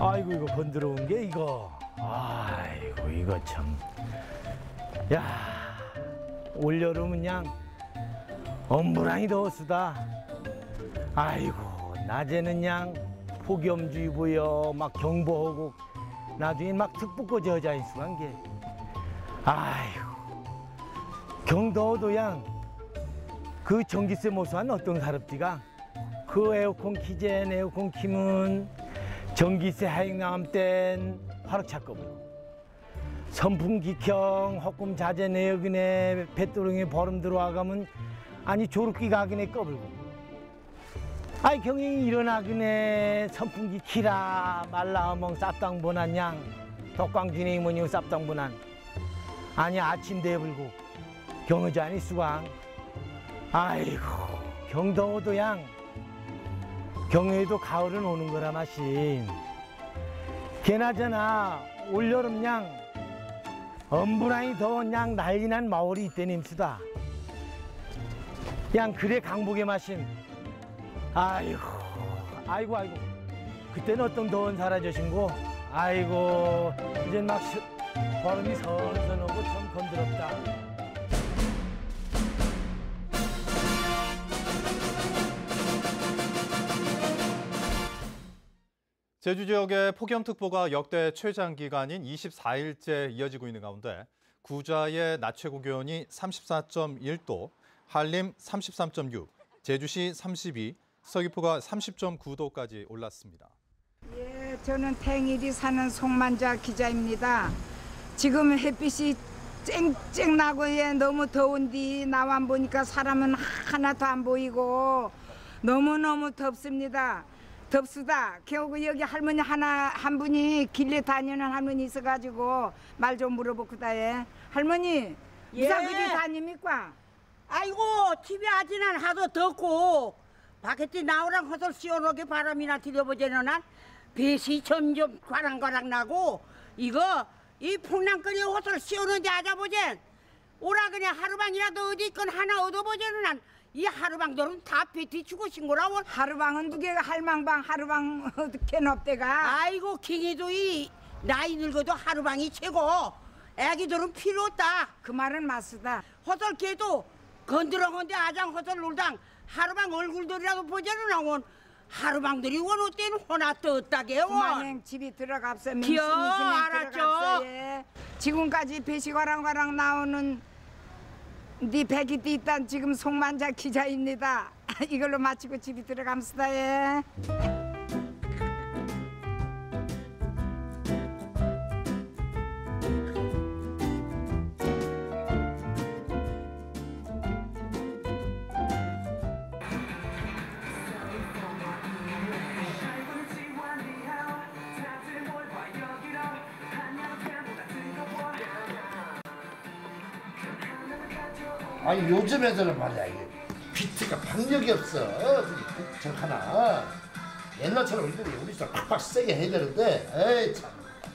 아이고 이거 건드려온 게 이거. 아이고 이거 참. 야 올여름은 그냥 엄브라니 더웠수다. 아이고 낮에는 그냥 폭염주의보여 막 경보하고 나중에 막 특보까지 하자인 수간 게. 아이고 경더워도 양 그 전기세 모수한 어떤 사람띠가 그 에어컨 키젠 에어컨 키면 전기세 하익 나감 땐 화력차 거고 선풍기경 헛금 자재 내역이네 배도롱에 버름 들어와가면 아니 조르기 가기네 꺼불고 아이 경영이 일어나기네 선풍기 키라 말라어멍 쌉당 보난 양 덕광진이 뭐니 쌉당 보난 아니 아침 대불고 경의자니 수강 아이고 경더워도 양 경외도 가을은 오는 거라 마심. 걔나저나 올여름 양 엄브라니 더운 양 난리난 마을이 있대님수다. 양 그래 강복의 마심. 아이고 아이고 아이고 그때는 어떤 더운 사라져신고 아이고 이제 막 바람이 선선 오고 참 건드럽다. 제주 지역의 폭염특보가 역대 최장기간인 24일째 이어지고 있는 가운데 구좌의 낮 최고 기온이 34.1도, 한림 33.6, 제주시 32, 서귀포가 30.9도까지 올랐습니다. 예, 저는 탱일이 사는 송만자 기자입니다. 지금 햇빛이 쨍쨍 나고 예, 너무 더운디 나와 보니까 사람은 하나도 안 보이고 너무너무 덥습니다. 덥수다. 겨우 여기 할머니 한 분이 길에 다니는 할머니 있어가지고 말 좀 물어보고다. 예. 할머니 무사 그리 다닙니까? 아이고 집에 아지는 하도 덥고 밖에 나오랑 허설 시원하게 바람이나 들여보자는 난 배시 점점 과랑과랑 나고 이거 이 풍랑거리 허설 시원한데 아자보젠 오라 그냥 하루방이라도 어디 있건 하나 얻어보자는 난 이 하루방들은 다 배티 죽으신 거라고. 하루방은 누게 할망방 하루방 어떻게 넙대가. 아이고 킹이도 이 나이 늙어도 하루방이 최고. 애기들은 필요 없다. 그 말은 맞수다. 허설 걔도 건드렁건데 아장 허설 놀당 하루방 얼굴들이라도 보자는 나온 하루방들이 원 어때는 호나 떴다게요. 그만행 집이 들어갑서 기어 알았죠. 예. 지금까지 배시과랑과랑 나오는 네 백이띠 있단 지금 송만자 기자입니다. 이걸로 마치고 집이 들어갑시다. 예. 아니 요즘 애들은 말이야 이게 비트가 박력이 없어. 저 하나 옛날처럼 우리 좀 팍팍 세게 해야 되는데 에이 참.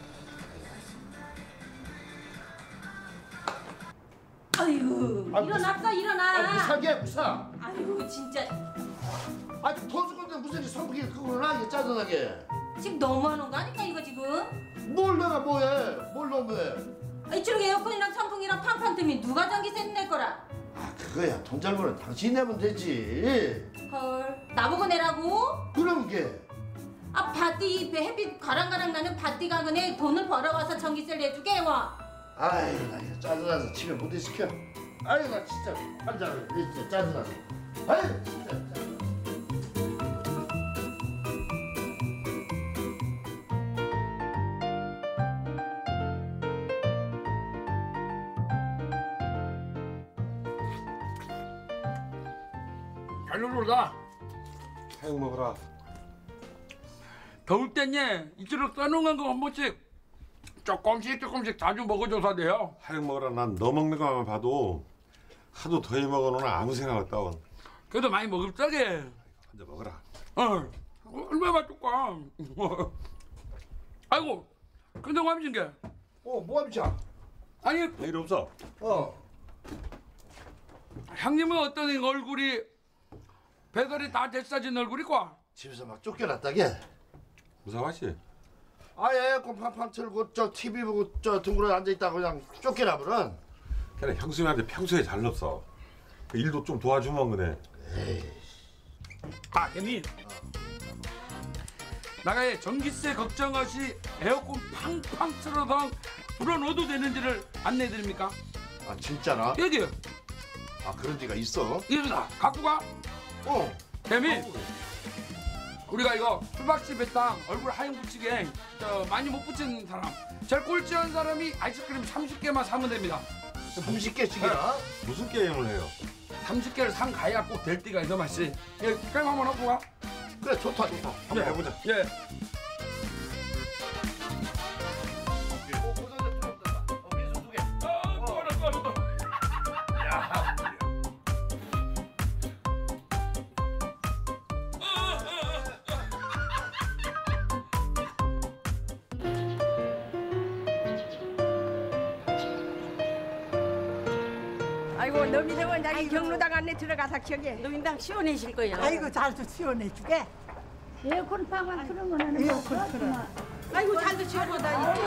아유 일어났어 일어나. 무사게 무사. 아유 진짜 아니 더 죽었는데 무슨 이 선풍기 끄고나 이게 짜증나게. 지금 너무하는 거 아닌가 이거 지금? 뭘 내가 뭐해? 뭘 너무해? 이쪽 에어컨이랑 선풍기랑 팡팡 뜨면 누가 전기세 낼 거라? 아 그거야 돈 잘 버는 당신이 내면 되지. 헐 나보고 내라고? 그럼 게. 아 밭띠 햇빛 가랑가랑 나는 밭띠 가근에 돈을 벌어와서 전기세를 내주게 와. 아이 나 이거 짜증나서 집에 못 시켜. 아이 나 진짜 환장을 진짜 짜증나서. 아이 진짜. 잘 놀다. 행 먹어라. 더울 땐예 이쪽으로 써놓은 거 한 번씩 조금씩 자주 먹어줘서 돼요. 행 먹어라. 난 너 먹는 것만 봐도 하도 더위 먹어놓으면 아무 생각 없다. 그래도 많이 먹을 적에. 앉아 먹어라. 얼마나 줄까? 아이고 근데 함진 게. 뭐함이야? 아니 일 없어. 형님은 어떤 얼굴이 배달이 다 됐어진 얼굴이고. 집에서 막 쫓겨났다게. 무사하시. 에어컨 팡팡 틀고 저 TV 보고 저 둥그러 앉아 있다가 그냥 쫓겨나버려. 그래 형수님한테 평소에 잘 없어. 그 일도 좀 도와주면 그래. 아, 형님. 나가에 전기세 걱정 없이 에어컨 팡팡 틀어서 불어넣어도 되는지를 안내해드립니까? 아 진짜나? 여기요. 아 그런 데가 있어? 이리다 갖고 가. 형님. 우리가 이거 수박씨 배땅 얼굴 하얀 붙이게 많이 못 붙이는 사람, 제일 꼴찌한 사람이 아이스크림 30개만 사면 됩니다. 30개씩이나? 무슨 게임을 해요? 30개를 상 가야 꼭 될 때가 있어 맛이. 예, 게임 한번 하고 가. 그래 좋다. 한번 해보자. 예. 아이고 너미대원 자기 경로당 안에 들어가서 저기 노인당 시원해질 거예요. 아이고 잘도 시원해주게. 에어컨 방만 틀으면 에어컨 틀어. 아이고 잘도 시원하다.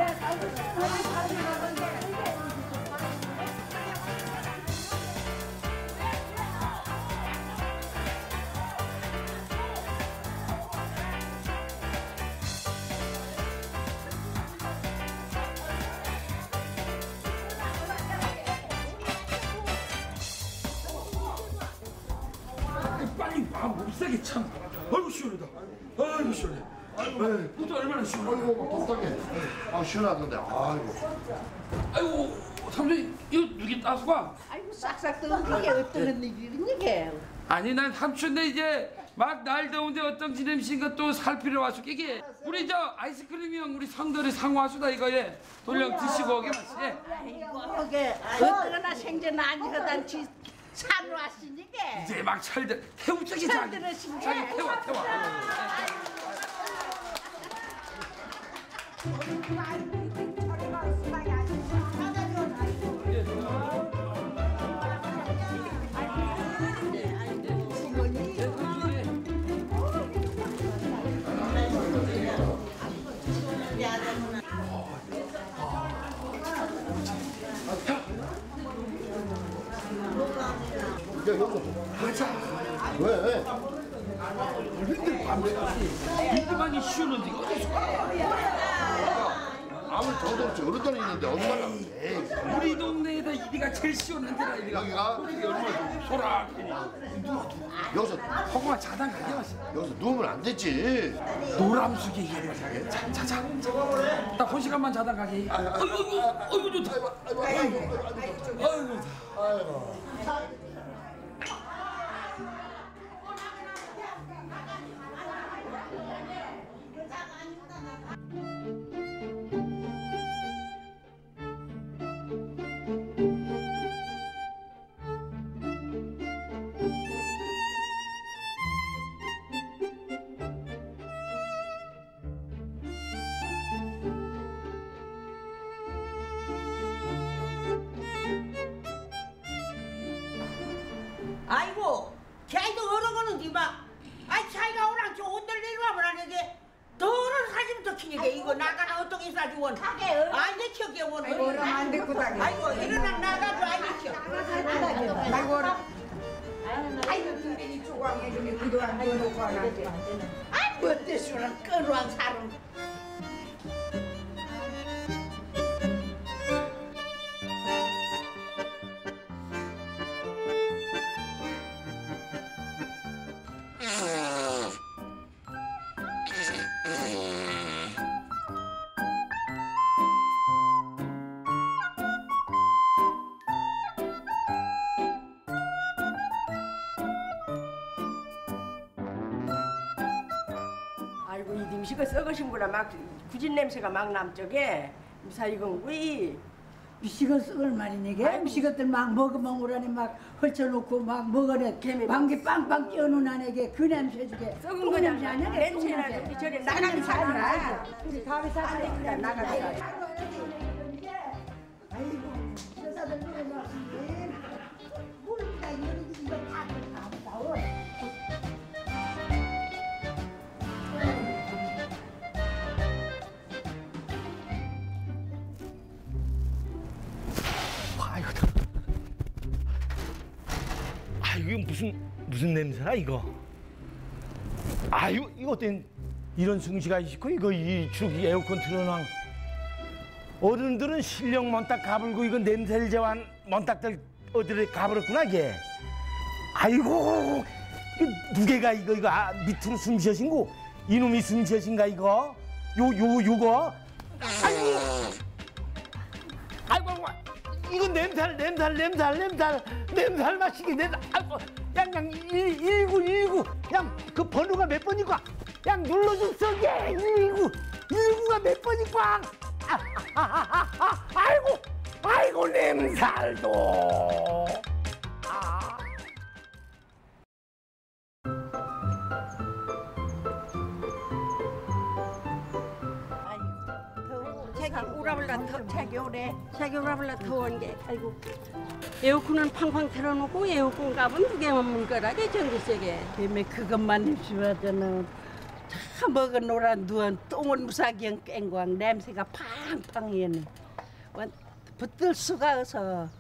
빨리 못 사게 참. 아이고 시원하다. 아이고 시원해. 부터 얼마나 시원해. 아이고 독하게. 아 시원하던데. 아이고. 아이고 삼촌 이거 누기 따수가? 아이고 싹싹 뜨는 게 어떤 일이게. 아니 난 삼촌네 이제 막 날 더운데 어떤 지냄신 것도 살피러 와서 이게 우리 저 아이스크림이랑 우리 상들이 상화수다 이거에 돌령 드시고 오게 맛이. 아이고 이게 어떠나 생전 아니하단 산 왔으니까. 이제 막 철들 태우자기 자기 태워. 야 여보. 왜? 이만이 시원한데 이거 어디서 아무리 정도 없이 어른들이 있는데 얼마나? 에이. 우리 동네에다 이리가 제일 시원한 데라 이리가. 여기가? 이게 얼마나 소라하니. 여기서 허구만 자당 가게 마시. 여기서 누우면 안 되지. 노람수게 이리가 자게. 자자. 나 한 시간만 자당 가게. 아이고 좋다. 아이고. 아이고 걔도 얼어가는데 막 아이 자기가 오랑 저 옷들 내려와보라 이게 더러운 사진부터 키니까 이거 나가나 어떻게 사지 원 아이 내 켜게 원 얼음 안 듣고 다녀. 아이고 일어나 나가줘 아이 내 켜. 아이고 얼음. 아이고 등대니 조광에 그게 그동안 넣어놓고 하는데. 아이고 어때서나 끈왕 사람. 아이고 이 음식을 썩으신구나 막 구진 냄새가 막 남쪽에 무사 이건 왜 미식은 썩을 말이니게. 미식것들 막 먹으면 오라니 막 헐쳐놓고 막 먹으래. 방귀 빵빵 찌어놓은 안에게 그 냄새 주게. 썩은 똥 거냐 냄새 아니야? 냄새나 똥 냄새. 저기 나가기 살아 우리 밥이 살아. 나가기 아이고 여자들 그러면 모르니까 이거 다 나와. 무슨 냄새라 이거? 아유 이거 어떤 이런 승시가 있고 이거 이 주기 에어컨 틀어놔. 어른들은 실력 먼딱 가불고 이거 냄새를 제한 먼딱들 어디를 가버렸구나 이게. 아이고 이 누개가 이거 밑으로 숨 쉬어신고 이놈이 숨 쉬어신가 이거? 요거? 아이고 이거 냄살 마시기 아이고 양 19 양 그 번호가 몇 번이고 양 눌러줍소 예 19가 몇 번이고 아이고 냄살도 자기 오라블라 더운 게 아이고 에어컨은 팡팡 틀어놓고 에어컨 값은 두 개만 물거라게 전기세게 때문에 그것만 입수하잖아. 다 먹어놓으란 누원 똥은 무사기형 깽광 냄새가 팡팡이네. 붙들 수가 없어.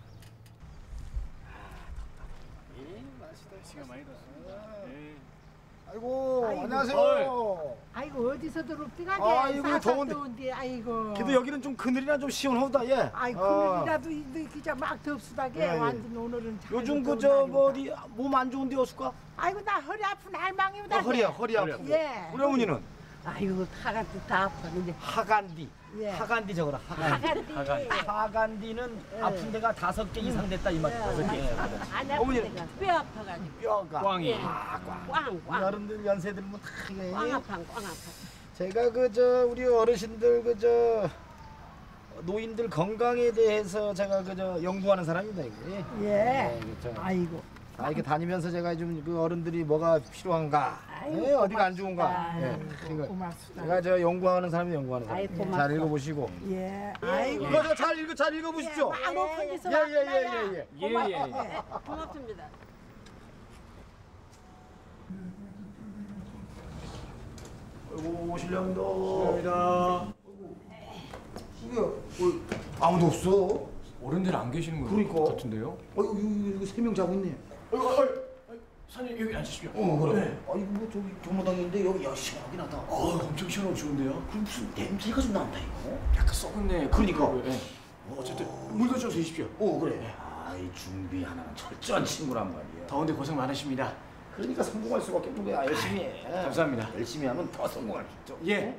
아이고 안녕하세요. 아이고 어디서 들어옵디가게 아이고 더운데. 더운데 아이고. 그래도 여기는 좀 그늘이나 좀 시원하다 예. 아이고 그늘이라도 기자 막 덥수다게 예, 예. 완전 오늘은 잘 요즘 더운 그저 날이다. 뭐 어디 몸 안 좋은데 어수까? 아이고 나 허리 아픈 할망이다. 허리 아프고. 예. 우리 어머니는 아이고 타가도 다 아파 근데 하간디. 예. 하간디 적어라. 하간디. 하간디는 아픈 데가 5개 이상 됐다 이 말. 5개. 안 어머니는 아프니까 뼈 아파가지고 뼈가. 꽝이. 꽝꽝 어른들 연세들 뭐 다 이게. 꽝 아파 꽝 아파. 제가 그저 우리 어르신들 그저 노인들 건강에 대해서 제가 그저 연구하는 사람입니다 이게. 예. 그렇죠. 아이고. 이렇게 다니면서 제가 좀 그 어른들이 뭐가 필요한가, 예, 어디가 안 좋은가, 예, 그러니까 고맙습니다. 제가 저 연구하는 사람이 연구하는 사람. 아이고, 잘 고맙다. 읽어보시고. 예. 아이고. 이거 잘 읽어보십시오. 막 높은 데서 예예예예. 예예. 고맙습니다. 아이고 실령도. 이게 아무도 없어. 어른들 안 계시는 것 그러니까. 같은데요? 이거 3명 자고 있네. 사장님 여기 앉으십시오. 그래. 아이고 뭐 저기 교무당인데 여기 시원하긴 하다. 엄청 시원하고 좋은데요? 그럼 무슨 냄새가 좀 난다 이거. 약간 썩은네. 그러니까. 예. 어쨌든 물 좀 드십시오. 그래. 아이 준비 하나는 철저한 친구란 말이야. 더운데 고생 많으십니다. 그러니까 성공할 수밖에 없는 거야. 열심히 해. 감사합니다. 열심히 하면 더 성공할 수 있죠. 예.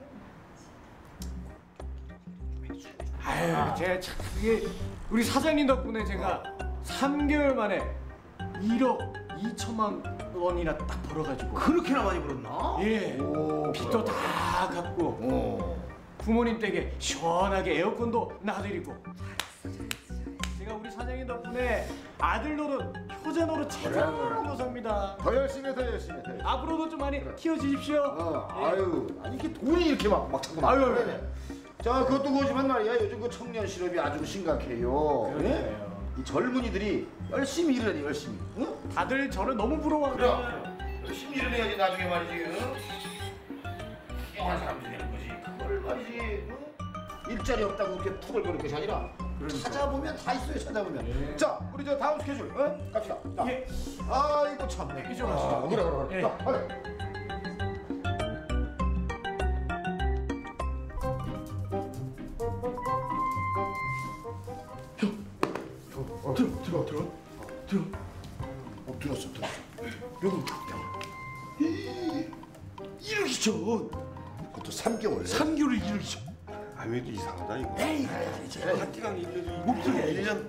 아유, 제가 참 이게 우리 사장님 덕분에 제가 3개월 만에 1억 2천만 원이나 딱 벌어가지고. 그렇게나 많이 벌었나? 예. 오, 빚도 다 갚고 부모님 댁에 시원하게 에어컨도 놔드리고. 제가 우리 사장님 덕분에 아들 노릇, 효자 노릇 제대로 삽니다. 더 열심히 해, 더 열심히 해. 앞으로도 좀 많이 키워주십시오. 예. 아유, 아니 이게 돈이 이렇게 막 자꾸 나. 아유, 자, 그것도 그거지만 말이야. 요즘 그 청년 실업이 아주 심각해요. 그래요. 이 젊은이들이 열심히 일을 해야 돼, 열심히. 응? 다들 저를 너무 부러워해요. 열심히 일을 해야지 나중에 말이지. 영한 사람들이 되는 거지. 그걸 말이지. 응? 일자리 없다고 그렇게 투덜거릴 것이 아니라 찾아보면 다 있어요, 찾아보면. 자, 우리 저 다음 스케줄, 갑시다. 자. 예. 아이고 참네. 이쪽 가시죠. 그래. 예. 자, 가자. 들었어. 여기 이러기 전. 그것도 3개월. 3개월 이러기 전. 아, 왜 이렇게 이상하다 이거. 에이, 한기강 목소리가 1년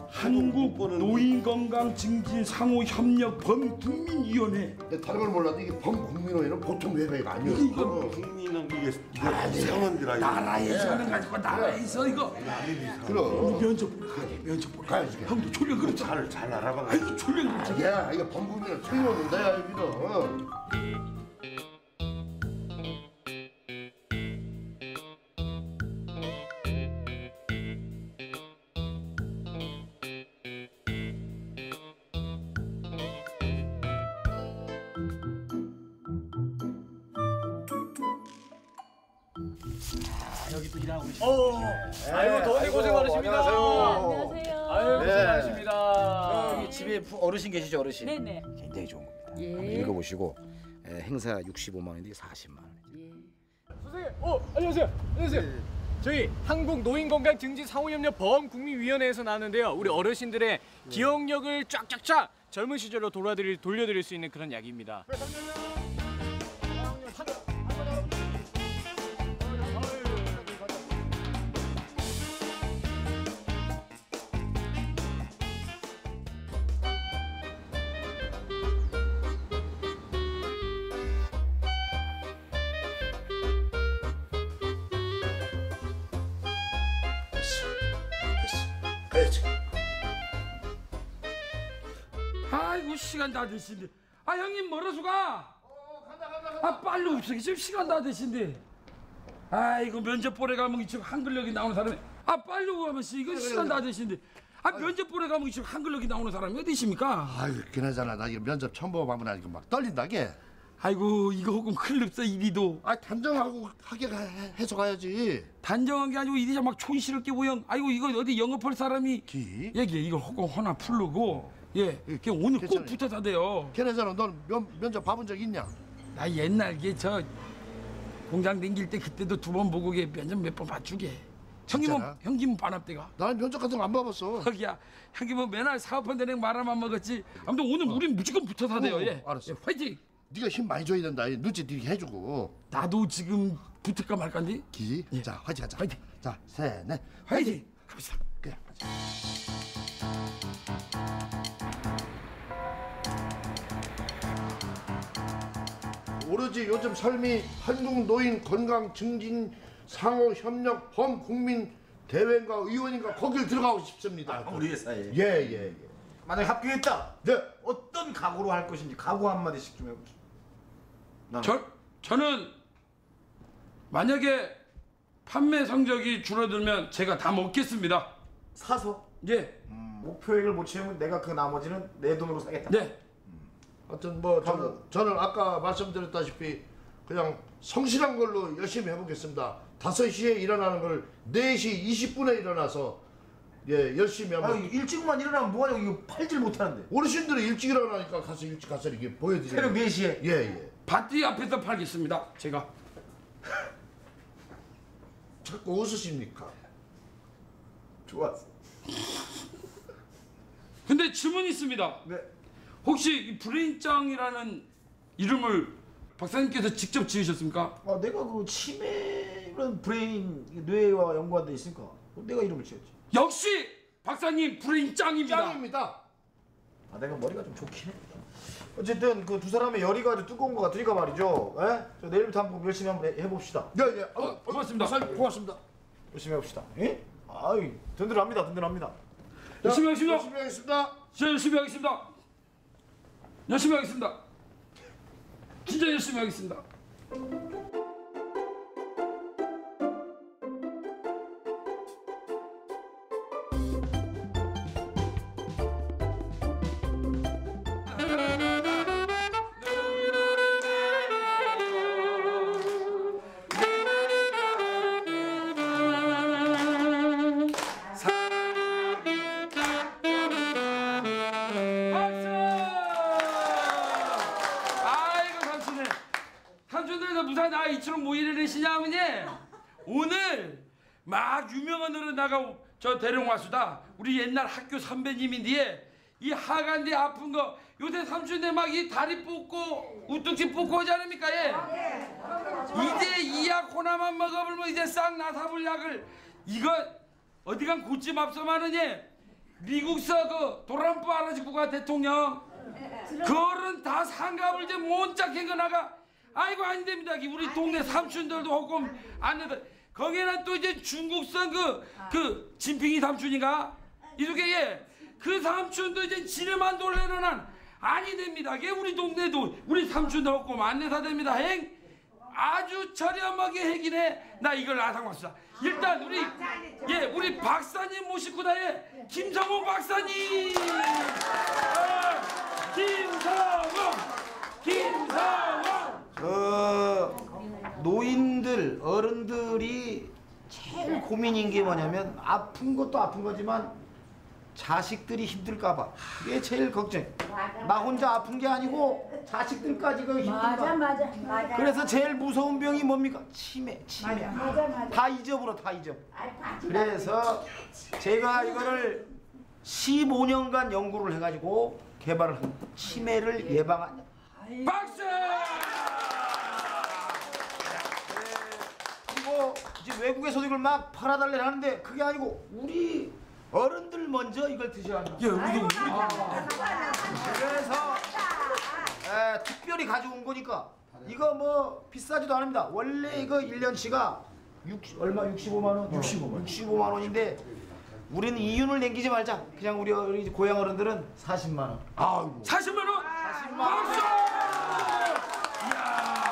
한국노인건강증진상호협력범국민위원회. 다른 걸 몰라도 이게 범국민원회는 보통 외배가 아니에요. 이거 국민은 이게 상원들아 이거. 나라에서는 가지고 나라에서 이거 그럼. 면접 보러 가게 면접 보러 가야지. 형도 졸려 그렇지. 잘 알아봐. 아이고 졸려 그렇지. 야, 이거 범국민을 틀려놓는다, 야, 이거. 여기 또 일하고 계시네. 아이고 더운데 고생 많으십니다. 안녕하세요. 아유 고생 많으십니다. 여기 집에 어르신 계시죠, 어르신? 네네. 굉장히 좋은 겁니다. 예. 한번 읽어보시고 행사 65만 원인데 40만 원. 선생님, 안녕하세요. 안녕하세요. 저희 한국노인건강증진상호협력 보험국민위원회에서 나왔는데요. 우리 어르신들의 기억력을 쫙쫙쫙 젊은 시절로 돌려드릴 수 있는 그런 약입니다. 그렇지. 아이고 시간 다 되신데. 아 형님 멀어서 가. 아 빨리 없어. 지금 시간 다 되신데. 아이고 면접 보러 가면 지금 한글력이 나오는 사람이. 아 빨리 오면 이거 시간 다 되신데. 아 면접 보러 가면 지금 한글력이 나오는 사람이 어디 있습니까? 아유 그나저나 나 이거 면접 처음 보면 이거 막 떨린다게. 아이고 이거 혹은 큰일 없어 이리도. 아 단정하고 하게 해서 가야지. 단정한 게 아니고 이리자 막 촌스럽게 보영. 아이고 이거 어디 영업할 사람이 얘기해. 이거 혹은 하나 풀르고 예 그냥 오늘 꼭 붙어서 돼요. 걔네잖아. 넌 면접 봐본 적 있냐? 나 옛날 저 공장 댕길 때 그때도 2번 보고 면접 몇 번 봐주게. 형님은 반합대가. 나는 면접 같은 거 안 봐봤어. 거기야 형님은 맨날 사업한 데는 말아만 먹었지. 아무튼 오늘 우린 무조건 붙어서 돼요. 예. 알았어. 예, 화이팅. 네가 힘 많이 줘야 된다. 눈치 띄게 해주고. 나도 지금 붙을까 말까인데. 예. 자 화이팅 하자. 화이팅. 자 셋 넷. 화이팅. 갑시다. 그래. 오로지 요즘 삶이 한국노인 건강증진상호협력 범국민 대회인가 의원인가 거길 들어가고 싶습니다. 우리 회사에. 예. 만약에 합격했다. 네. 어떤 각오로 할 것인지 각오 한마디씩 좀 해보시죠. 저는 만약에 판매 성적이 줄어들면 제가 다 먹겠습니다. 사서? 예. 목표액을 못 채우면 내가 그 나머지는 내 돈으로 사겠다. 네. 하여튼 뭐 저는 아까 말씀드렸다시피 그냥 성실한 걸로 열심히 해보겠습니다. 5시에 일어나는 걸 4시 20분에 일어나서 열심히 하면. 일찍만 일어나면 뭐하냐고. 이거 팔질 못하는데. 어르신들이 일찍 일어나니까 가서 일찍 가서 이렇게 보여드려요. 새벽 4시에? 예. 밭뒤 앞에서 팔겠습니다. 제가. 자꾸 웃으십니까? 좋았어. 근데 질문이 있습니다. 네. 혹시 이 브레인짱이라는 이름을 박사님께서 직접 지으셨습니까? 내가 그 치매 이런 브레인 뇌와 연구한 데 있으니까 내가 이름을 지었지. 역시 박사님 브레인짱입니다. 짱입니다. 내가 머리가 좀 좋긴 해. 어쨌든 그 두 사람의 열의가 아주 뜨거운 것 같으니까 말이죠. 저 내일부터 한번 열심히 한번 해봅시다. 예. 고맙습니다. 고맙습니다. 열심히 해봅시다. 예? 아이 든든합니다. 열심히 하겠습니다. 열심히 하겠습니다. 열심히 하겠습니다. 열심히 하겠습니다. 진짜 열심히 하겠습니다. 이처럼 뭐 이러시냐 하면요. 오늘 막 유명한 어른나가 저 대령와수다. 우리 옛날 학교 선배님인데 이 하간대 아픈 거 요새 삼촌네 막 이 다리 뽑고 우뚝지 뽑고 하지 않습니까? 예. 이제 이 약 하나만 먹어보면 이제 싹 나사볼 약을 이거 어디간 고집 앞서마느니 미국서 그 도란프 아라지 국가 대통령 그 어른 다 상갑을 이제 몬짝해 거 나가. 아이고 아니됩니다. 우리 동네 삼촌들도 호금 안 해도 거기는 또 이제 중국산 그 진핑이 삼촌인가 이렇게 그 삼촌도 이제 지네만 돌려는 아니 됩니다. 우리 동네도 우리 삼촌들 호금 안 내사 됩니다. 행 아주 저렴하게 해기네. 나 이걸 아상 왔어. 일단 우리 박사님 모시고 다해. 김성훈 박사님. 김성훈. 노인들 어른들이 제일 고민인 게 뭐냐면 아픈 것도 아픈 거지만 자식들이 힘들까봐 그게 제일 걱정. 나 혼자 아픈 게 아니고 자식들까지 그 힘들까. 맞아. 그래서 제일 무서운 병이 뭡니까? 치매. 맞아. 다 잊어버려, 다 잊어. 그래서 제가 이거를 15년간 연구를 해가지고 개발을 한 치매를 예방한. 박수! 그리고 이제 외국에서도 이걸 막 팔아달래 하는데 그게 아니고 우리 어른들 먼저 이걸 드셔야 한다. 그래서 특별히 가져온 거니까 이거 뭐 비싸지도 않습니다. 원래 이거 1년치가 얼마 65만 원? 65만 원인데 우리는 이윤을 남기지 말자. 그냥 우리 고향 어른들은 40만 원. 아이고. 40만 원? 40만 원. 박수! 이야,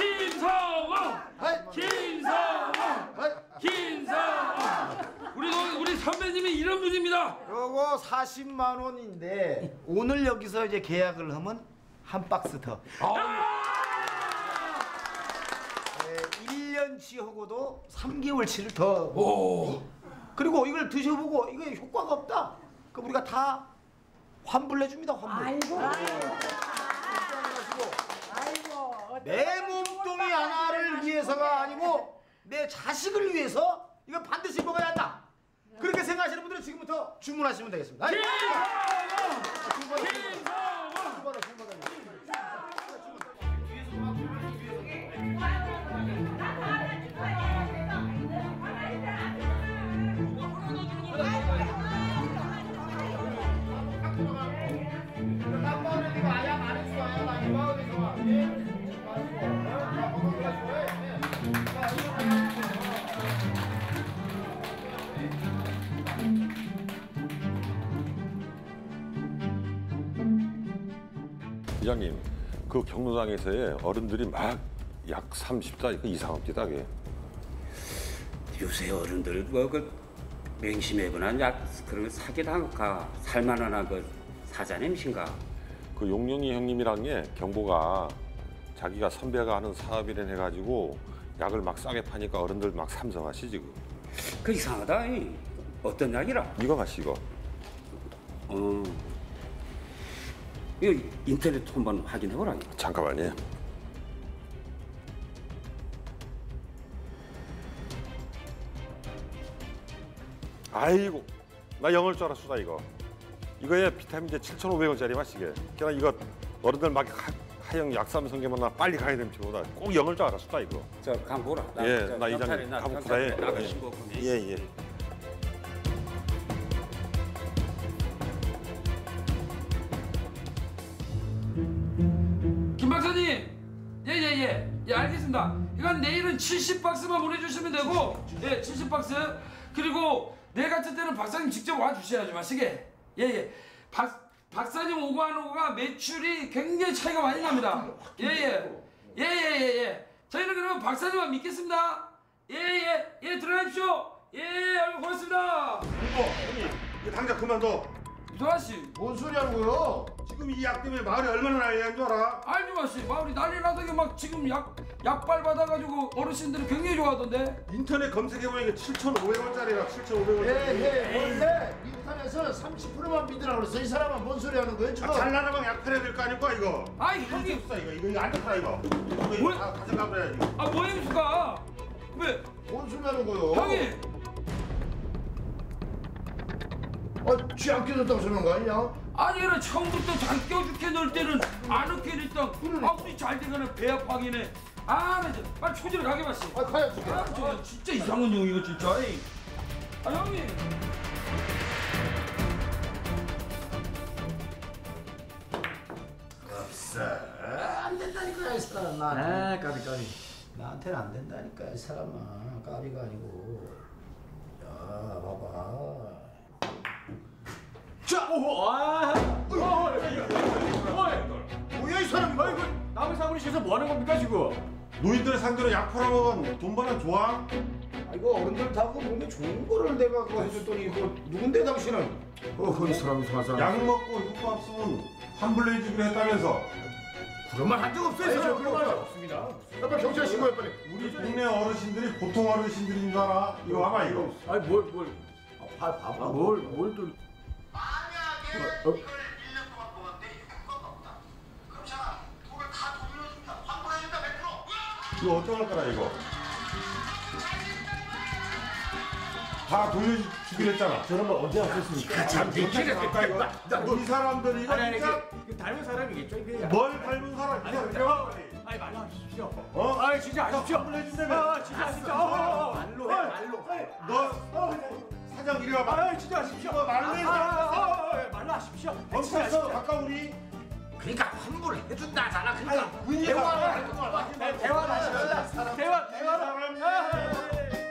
김성원! 우리 선배님이 이런 분입니다. 요거 40만 원인데 오늘 여기서 이제 계약을 하면 한 박스 더. 1년치 하고도 3개월치를 더. 오. 그리고 이걸 드셔보고 이거 효과가 없다. 그럼 우리가 다 환불해 줍니다. 환불. 내 몸뚱이 하나를 위해서가 아니고 내 자식을 위해서 이거 반드시 먹어야 한다. 그렇게 생각하시는 분들은 지금부터 주문하시면 되겠습니다. 이장님, 그 경로당에서의 어른들이 막 약 30다 이상합니다. 그게. 요새 어른들 그 맹심해거나 약 그런 거 사기당할까 살만한 그 사자님이신가? 그 용령이 형님이란 게 경보가 자기가 선배가 하는 사업이래 해가지고 약을 막 싸게 파니까 어른들 막 삼성하시 지금. 그 이상하다. 어떤 약이라? 이거 마시 이거. 이거 인터넷 한번 확인해보라. 잠깐만요. 아이고, 나 영어일 줄 알았어, 이거. 이거에 비타민제 7,500원짜리 마시게. 그냥 이거 어른들 막 하영 약삼 성게만 나 빨리 가야 되는 필요보다 꼭 영어일 줄 알았어, 이거. 저 강보라. 예, 나 이장님 가보구다에. 예. 김 박사님, 예, 알겠습니다. 이건 내일은 70박스만 보내주시면 되고, 예, 70박스. 그리고 내일 같은 때는 박사님 직접 와주셔야죠, 마시게. 예. 박사님 오고 안 오고가 매출이 굉장히 차이가 많이 납니다. 예. 저희는 그러면 박사님만 믿겠습니다. 예, 들어가십시오. 예, 아이고, 고맙습니다. 형님, 이거 당장 그만둬. 조아씨. 뭔 소리 하는 거요? 지금 이 약 때문에 마을이 얼마나 난리난 줄 알아? 알죠, 마씨. 마을이 난리 나다가 막 지금 약발 받아가지고 어르신들이 굉장히 좋아하던데. 인터넷 검색해보니까 7,500원짜리라 7,500원짜리. 원래 인터넷은 30%만 믿으라고 그랬어. 이 사람은 뭔 소리 하는 거예요 지금? 잘나는 방 약 팔아야 될 거 아닐까 이거? 아이 형님. 이거 안 좋다 이거. 이거 다 가져가 버려야지. 뭐야 임수가? 왜? 뭔 소리 하는 거요? 형님. 쥐 안 껴줬다고 저러는 거 아니야? 아니 얘는 처음부터 잘 껴죽게 넣을 때는 안 웃게 됐다. 우리 잘 돼가는 배 아파기네. 나 이제 빨리 초지를 가게 봤어. 가야지. 진짜 이상한 형 이거 진짜. 형님. 없어. 안 된다니까 이 사람. 나는. 까비. 나한테는 안 된다니까 이 사람은. 까비가 아니고. 야, 봐봐. 자, 뭐야 이 사람이? 아이고, 남의 사무실에서 뭐 하는 겁니까 지금? 노인들 상대로 약 팔아먹으면 돈 버는 좋아? 이거 어른들 다 그 몸에 좋은 거를 내가 그거 해줬더니 이거 누군데 당신은? 이 사람 이상한 사람. 약 먹고 효과 없으면 환불 내주기로 했다면서. 그런 말 한 적 없어요. 그런 말 없습니다. 빨리 경찰 신고해 빨리. 우리 동네 어르신들이 보통 어르신들인 줄 알아? 이거 봐봐 이거. 아니 뭘 또. 이거 어떡할 거라 이거. 다 돌려주기로 했잖아. 저런 말 언제 하셨습니까? 참 미치겠네. 이 사람들이 이거 아니 진짜 그 닮은 사람이겠죠 이게. 뭘 닮은 사람? 아니 아니 말로 하십시오. 아니 진짜 하십시오. 해준다며. 진짜 하십시오. 말로 해 말로. 너 사장 이리 와봐. 아 진짜 하십시오. 말로 해. 말로 하십시오. 멈췄어 가까우니. 그러니까 환불을 해준다잖아. 그러니까 대화를 대화를 하십시오. 대화를.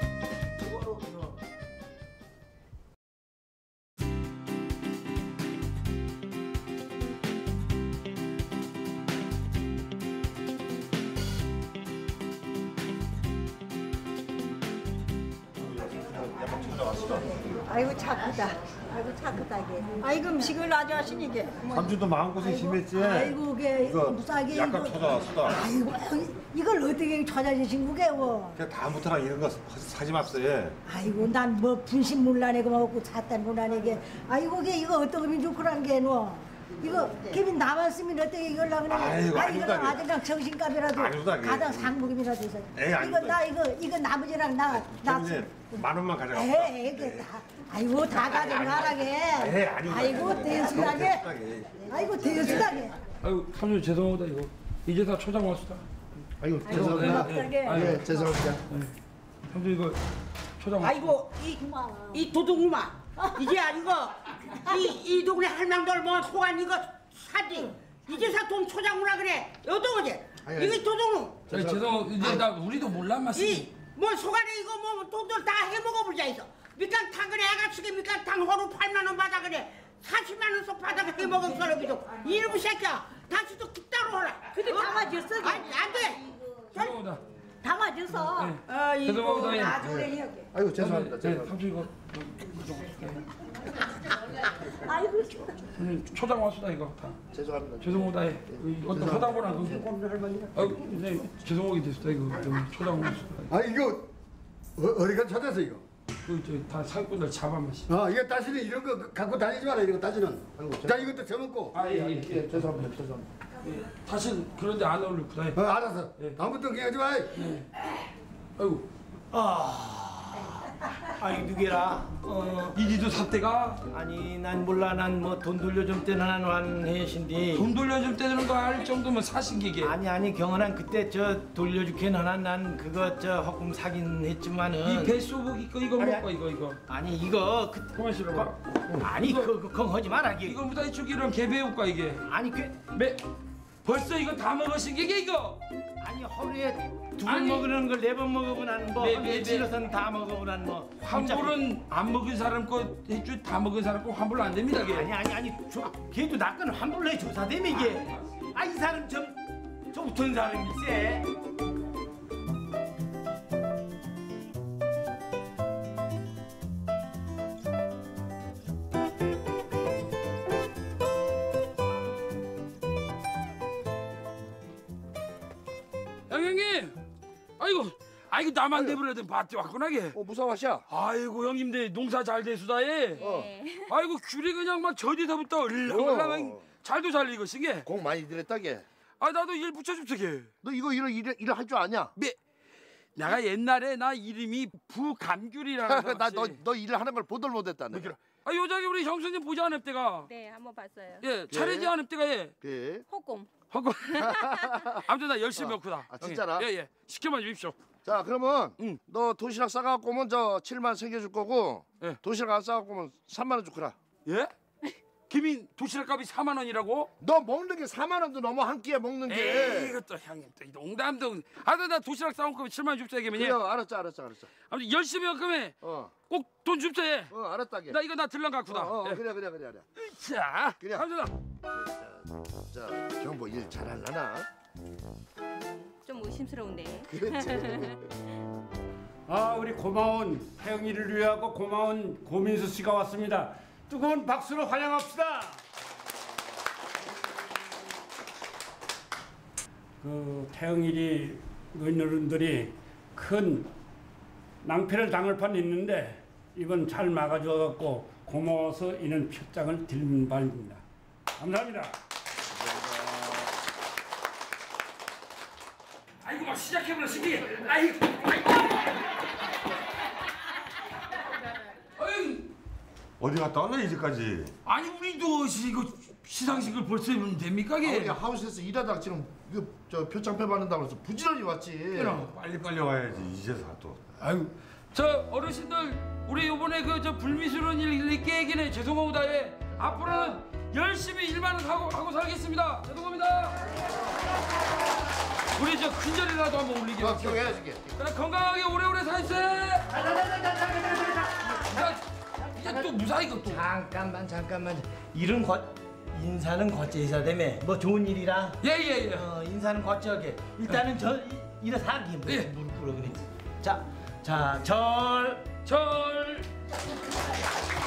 아이고 착하다. 아이고 착하다 이게. 아이고 음식을 아주 하시니 이게. 삼촌도 마음고생 심했지. 아이고 그게 이거 무사하게 약간 이거- 찾아왔어. 아이고 이걸 어떻게 찾아주신 거게요? 그냥 다음부터는 이런 거 사지 맙세. 아이고 난 뭐 분신문란에 그 먹고 샀단 문란에게. 아이고 게 이거 어떻게 좋구란 게 너. 이거 김이 남았으면 어떻게 이걸라 그래? 아이고, 아 이거랑 아니오다게. 아들랑 정신값이라도 아니오다게. 가당 상복임이라도 해서. 에이, 이거 아니오다게. 나 이거 나머지랑 나. 이제 10,000원만 가져가. 에이 이게 다. 아이고 다 가져가라게. 에이, 아니오다게. 아이고 대수다게. 아이고 대수다게. 아이고 삼촌 죄송하다 이거. 이제 다 초장 왔수다. 아이고 죄송합니다. 네, 죄송합니다. 삼촌 이거 초장 왔어. 아이고 이 도둑놈아 이게 아니고 이 동네 할망들 뭐 소관 이거 사지 이제서 돈 초장무라 그래 여도거지 이거 도둑놈 죄송 이제 나 우리도 몰라 맛이. 이뭐 소관에 이거 뭐 돈들 다 해먹어보자 해서 밑간탕 그래 애가치게 밑간탕 하루 8만 원 받아 그래 40만 원 속 받아 해먹은 사람이도 이놈의 새끼야 다시 또 따로 하라 근데 담아줬어. 아니 안돼 죄송합니다. 담아줘서. 죄송합니다. 예. 나중에 해요. 아이고 죄송합니다. 삼촌 이거 아이고 초장 왔수다 이거 다. 죄송합니다. 죄송합니다. 예. 어떤 허당보나 그. 죄송하게 됐다 이거 초장 왔수다. 아 이거 어디가 찾아서 이거? 그다 사기꾼들 잡아마시. 이거 다시는 이런 거 갖고 다니지 마라 이거 다시는. 자 이것도 저먹고. 예. 죄송합니다. 죄송합니다. 다시 그런데 안 어울릴 거다. 알았어. 다음부터 그냥 하지 마. 아이고. 아이 누구라? 이리도 삿대가? 아니 난 몰라. 난 뭐 돈 돌려줄 때는 한 완해신디. 돈 돌려줄 때는 거 알 정도면 사신기게. 아니 경은한 그때 저 돌려주긴 하나 난 그거 저 허금 사긴 했지만은. 이 뱃소복 이거 먹고 이거. 아니 이거 그만 싫어봐. 아니 그거 하지 마라. 이거 무다이 죽이랑 개 배울까 이게. 아니 벌써 이거 다 먹으신 게 이거. 아니 하루에 2번 먹으는 걸 4번 먹으면 뭐 며칠에선 다 먹으면 뭐 환불은 안 먹은 사람 거 해주 다 먹은 사람 거 환불 안 됩니다. 이게. 아니 걔도 나 거는 환불로 해 조사되면 이게. 이 사람 좀 어떤 사람이세? 형님, 아이고 나만 내버려둔 밭에 왔구나 게. 무슨 맛이야? 아이고 형님들 농사 잘 되수다에. 아이고 귤이 그냥 막 저리서부터 을랑을랑 잘도 잘 익으신 게. 공 많이 들였다게. 나도 일 붙여줍세게. 너 이거 일을 할 줄 아냐? 내가 옛날에 나 이름이 부감귤이라는 거. 너 일을 하는 걸 보들 못했다네. 요자기 우리 형수님 보지 않을 때가. 네, 한번 봤어요. 예, 차례지 않을 때가 예. 호꼼. 아무튼 나 열심히 먹구다. 진짜라? 예. 시켜만 주십시오. 자 그러면 너 도시락 싸갖고 오면 저 7만 원 챙겨줄 거고 도시락 안 싸갖고 오면 3만 원 주거라. 예? 김인 도시락 값이 4만 원이라고? 너 먹는 게 4만 원도 넘어 한 끼에 먹는 게. 에이 이것도 형님 또 농담도. 나 도시락 싸온 거면 7만 원 줍세 개면. 그래 알았어. 아무튼 열심히 할 거면 꼭 돈 줍세. 알았다게. 나 이거 들랑 갖고다. 그래. 자, 그래. 아무튼 자 경보 일 잘하려나? 좀 의심스러운데. 그렇지. 우리 고마운 태영이를 위하고 고마운 고민수 씨가 왔습니다. 뜨거운 박수로 환영합시다. 그 태영일이 어른들이 큰 낭패를 당할 판 있는데 이번 잘 막아줘갖고 고마워서 이런 표장을 드리는 바입니다. 감사합니다. 아이고 막 시작해버려 시기. 아이고. 어디 갔다 왔나 이제까지? 아니 우리도 이거 시상식을 벌써 하면 됩니까 이게? 우리 하우스에서 일하다가 지금 이거 저 표창패 받는다고 해서 부지런히 왔지. 그럼. 빨리 와야지 이제서 또. 아유, 저 어르신들 우리 이번에 그 저 불미스러운 일 깨기네 죄송합니다. 예. 앞으로는 열심히 일만 하고 살겠습니다. 죄송합니다. 우리 저 큰절이라도 한번 올리게. 해야지. 그래 건강하게 오래오래 사세요. 이게 또 무사히 또. 잠깐만. 인사는 거쳐 인사되며 뭐 좋은 일이라. 예. 인사는 거쳐게. 일단은 저 일어서 하기 뭐 무릎 꿇어 그랬지. 자, 절.